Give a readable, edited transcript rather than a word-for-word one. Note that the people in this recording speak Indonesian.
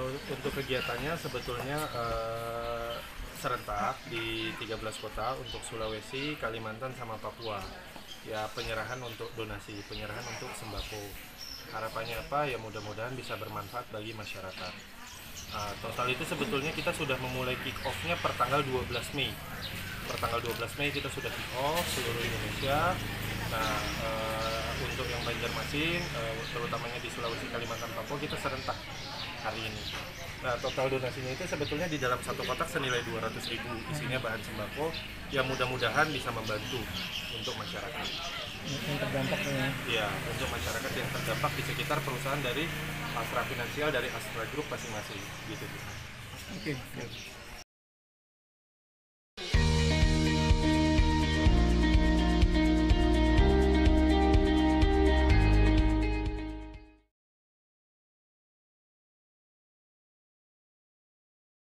Untuk kegiatannya sebetulnya serentak di 13 kota untuk Sulawesi, Kalimantan, sama Papua. Ya penyerahan untuk donasi, penyerahan untuk sembako. Harapannya apa? Ya mudah-mudahan bisa bermanfaat bagi masyarakat. Total itu sebetulnya kita sudah memulai kick off-nya per tanggal 12 Mei. Per tanggal 12 Mei kita sudah kick off seluruh Indonesia. Nah, untuk yang Banjarmasin, terutamanya di Sulawesi, Kalimantan, Papua, kita serentak hari ini. Nah, total donasinya itu sebetulnya di dalam satu kotak senilai 200.000, isinya bahan sembako yang mudah-mudahan bisa membantu untuk masyarakat. yang terdampak ya. Ya, untuk masyarakat yang terdampak di sekitar perusahaan dari Astra Finansial, dari Astra Group masing-masing gitu. Oke.